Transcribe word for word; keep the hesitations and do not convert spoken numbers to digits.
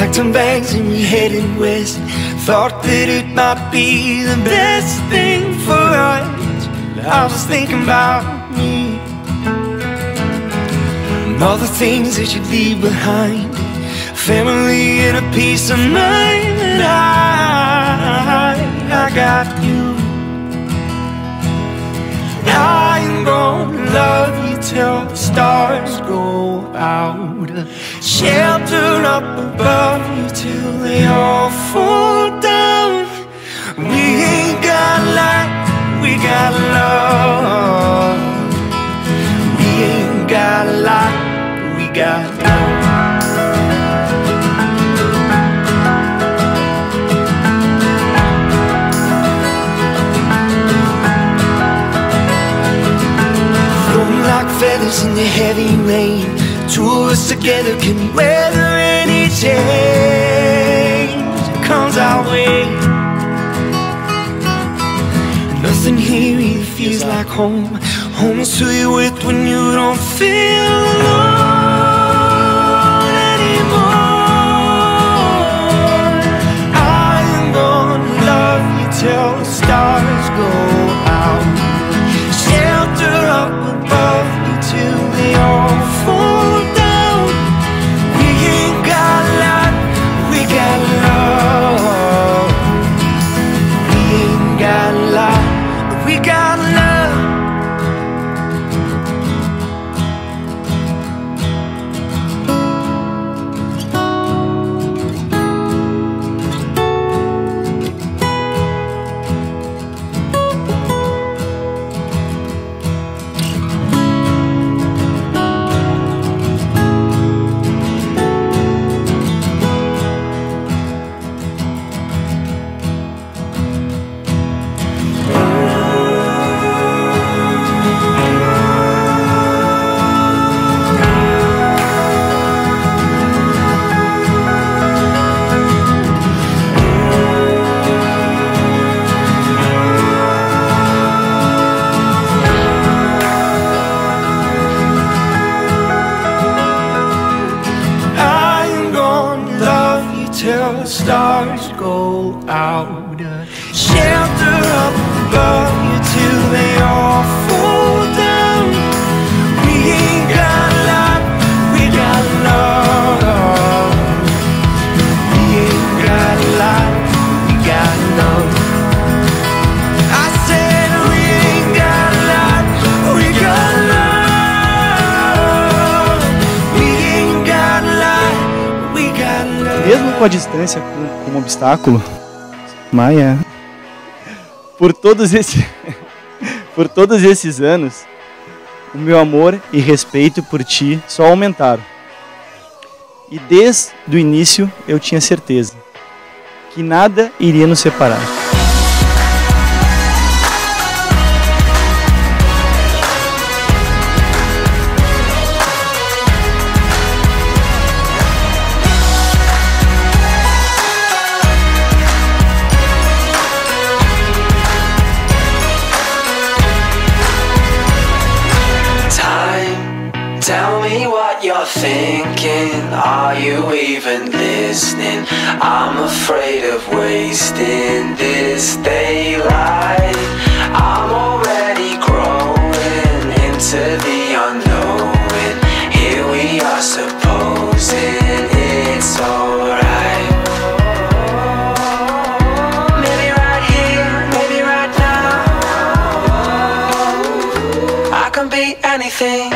Packed some bags and we headed west. Thought that it might be the best thing for us. I was thinking about me and all the things that you'd leave behind. Family and a peace of mind. And I, I got you. I am gonna love you till the stars go out. Shelter up above you till they all fall down. We ain't got light, we got love. We ain't got a lot, we got love. Floating like feathers in the heavy rain. Two of us together can weather any change that comes our way. Nothing here either feels like home. Home is who you're with when you don't feel alone anymore. I am gonna love you till the stars go out. Shelter up above you till they all fall. Till the stars go out. Shelter up above you till they all fall down. We ain't got a lot, we got love. We ain't got a lot, we got love. I said we ain't got a lot, we got love. We ain't got a lot, we got love. Mesmo com a distância como obstáculo, Maia, por todos esses, por todos esses anos, o meu amor e respeito por ti só aumentaram. E desde o início eu tinha certeza que nada iria nos separar. Tell me what you're thinking, are you even listening? I'm afraid of wasting this daylight. I'm already growing into the unknown. Here we are supposing it's alright. Maybe right here, maybe right now, I can be anything.